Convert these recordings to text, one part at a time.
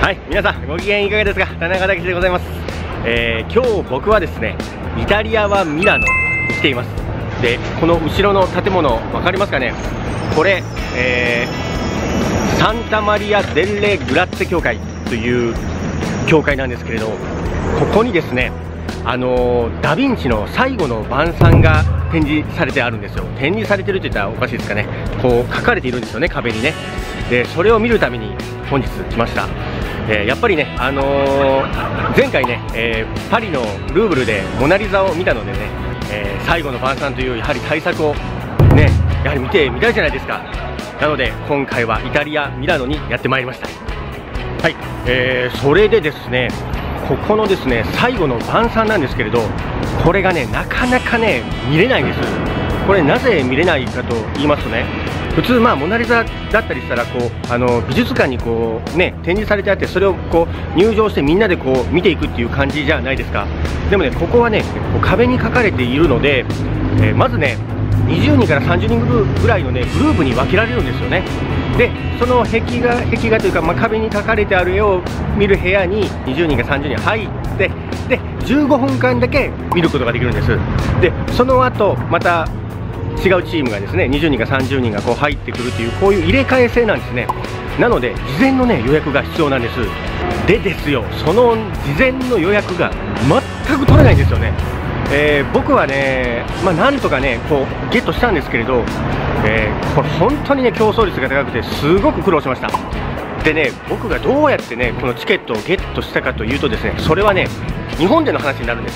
はい、皆さんご機嫌いかがですか。田中大吉でございます。今日僕はですね、イタリアはミラノに来ています。で、この後ろの建物分かりますかね。これ、サンタマリア・デッレ・グラッツェ教会という教会なんですけれど、ここにですね、ダ・ヴィンチの最後の晩餐が展示されてあるんですよ。展示されてると言ったらおかしいですかね。こう書かれているんですよね、壁にね。で、それを見るために本日来ました。やっぱりね、前回ね、パリのルーブルでモナリザを見たのでね、最後の晩餐というやはり大作をね、やはり見てみたいじゃないですか。なので今回はイタリア・ミラノにやってまいりました。はい、それでですね、ここのですね最後の晩餐なんですけれど、これがねなかなかね見れないんです。これなぜ見れないかと言いますとね、普通モナリザだったりしたらこう美術館にこうね展示されてあって、それをこう入場してみんなでこう見ていくっていう感じじゃないですか。でもね、ここはねこう壁に書かれているので、まずね20人から30人ぐらいのねグループに分けられるんですよね。で、その壁画というか、壁に書かれてある絵を見る部屋に20人か30人入って、で15分間だけ見ることができるんです。でその後また違うチームがですね20人か30人がこう入ってくるという、こういう入れ替え制なんですね。なので事前のね予約が必要なんです。でですよ、その事前の予約が全く取れないんですよね。僕はね、なんとかねこうゲットしたんですけれど、これ本当にね競争率が高くてすごく苦労しました。でね、僕がどうやってねこのチケットをゲットしたかというとですね、それはね日本での話になるんです。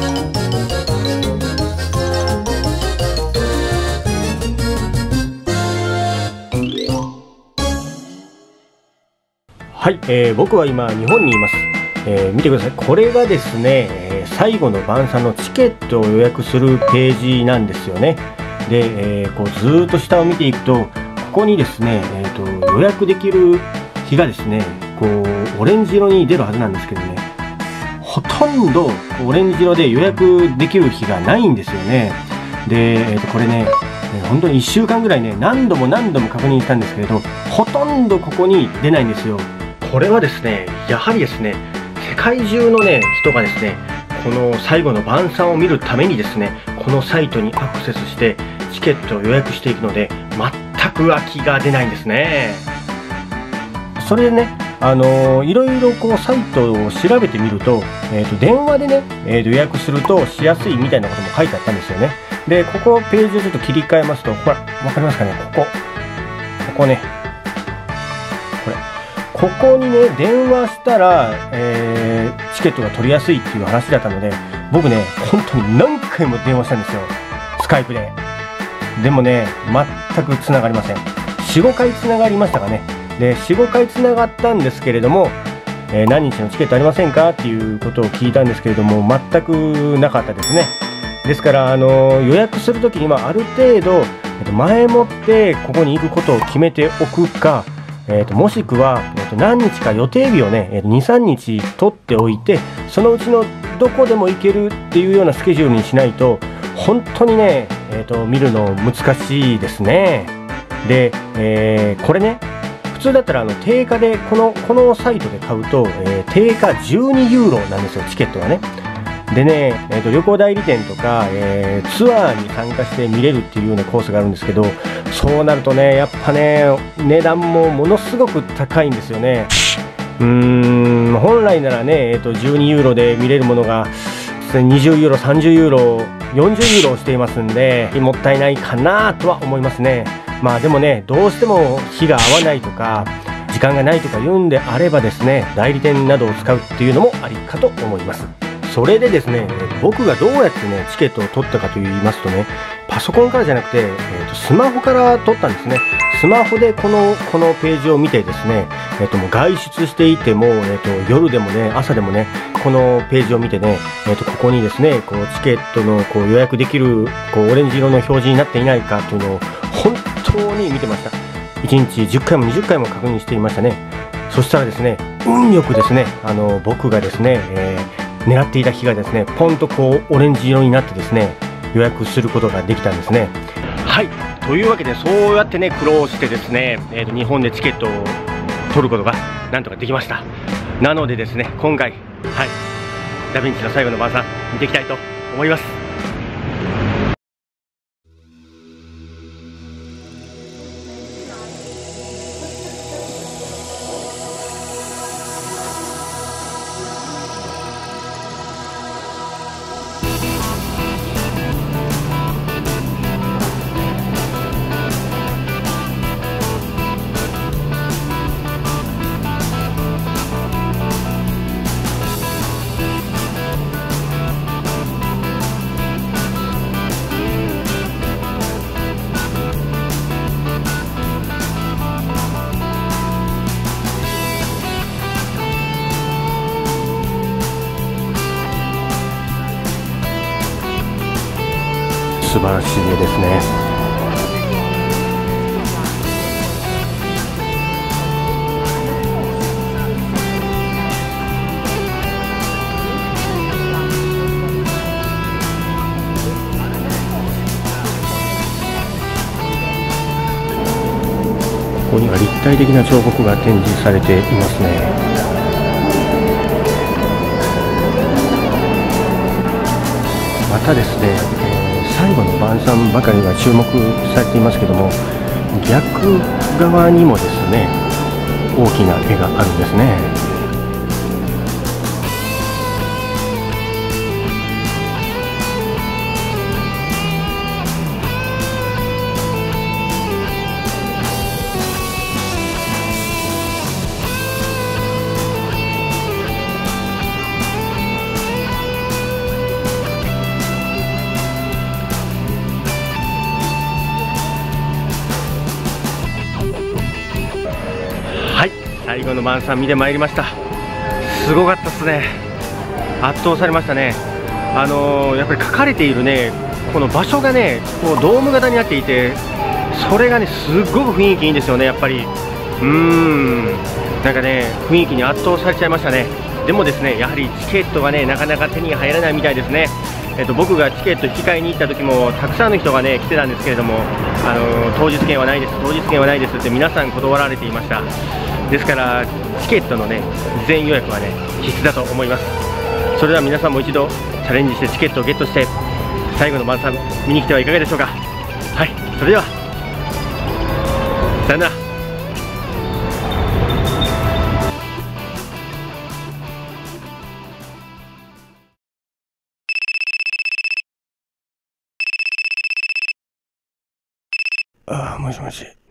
はい、僕は今日本にいます。見てください。これがですね、最後の晩餐のチケットを予約するページなんですよね。で、こうずーっと下を見ていくと、ここにですね、予約できる日がですね、こうオレンジ色に出るはずなんですけどね、ほとんどオレンジ色で予約できる日がないんですよね。で、これね、本当に1週間ぐらいね何度も確認したんですけれど、ほとんどここに出ないんですよ。これはですね、やはりですね、世界中のね人がですねこの最後の晩餐を見るためにですねこのサイトにアクセスしてチケットを予約していくので、全く空きが出ないんですね。それでね、いろいろこうサイトを調べてみると、電話でね、予約するとしやすいみたいなことも書いてあったんですよね。で、ここページをちょっと切り替えますと、ほら分かりますかね、ここね、ここにね電話したら、チケットが取りやすいっていう話だったので、僕ね本当に何回も電話したんですよ、スカイプで。でもね全くつながりません。 4,5 回つながりましたかね。で 4,5 回つながったんですけれども、何日のチケットありませんかっていうことを聞いたんですけれども、全くなかったですね。ですから予約するときにはある程度、前もってここに行くことを決めておくか、もしくは、何日か予定日をね、2、3日取っておいて、そのうちのどこでも行けるっていうようなスケジュールにしないと、本当にね、見るの難しいですね。で、これね、普通だったら定価でこのサイトで買うと、定価12ユーロなんですよ、チケットがね。でね、旅行代理店とか、ツアーに参加して見れるっていうようなコースがあるんですけど、そうなるとねやっぱね値段もものすごく高いんですよね。本来ならね、12ユーロで見れるものが20ユーロ、30ユーロ、40ユーロしていますんで、もったいないかなとは思いますね。でもね、どうしても日が合わないとか時間がないとか言うんであればですね、代理店などを使うっていうのもありかと思います。それでですね、僕がどうやってねチケットを取ったかといいますとね、パソコンからじゃなくて、スマホから取ったんですね。スマホでこのページを見てですね、もう外出していても、夜でもね朝でもねこのページを見てね、ここにですねこうチケットのこう予約できるこうオレンジ色の表示になっていないかというのを本当に見てました。1日10回も20回も確認していましたね。そしたらですね、運よくですね僕がですね、狙っていた日がですねポンとこうオレンジ色になってですね予約することができたんですね。はい、というわけでそうやってね苦労してですね、日本でチケットを取撮ることがなんとかできました。なのでですね、今回、はい、ダヴィンチの最後の晩餐見ていきたいと思います。素晴らしい絵ですね。ここには立体的な彫刻が展示されていますね。またですね、最後の晩餐ばかりが注目されていますけども、逆側にもですね、大きな絵があるんですね。はい、最後の晩餐見てまいりました。すごかったですね。圧倒されましたね。やっぱり書かれているね、この場所がね、こうドーム型になっていて、それがね、すごく雰囲気いいんですよね、やっぱり。なんかね、雰囲気に圧倒されちゃいましたね。でもですね、やはりチケットがね、なかなか手に入らないみたいですね。僕がチケット引き換えに行った時もたくさんの人がね来てたんですけれども、当日券はないです、当日券はないですって皆さん断られていました。ですからチケットのね事前予約はね必須だと思います。それでは皆さんも一度チャレンジしてチケットをゲットして最後の晩餐見に来てはいかがでしょうか。はい、それではさよなら。もしもし。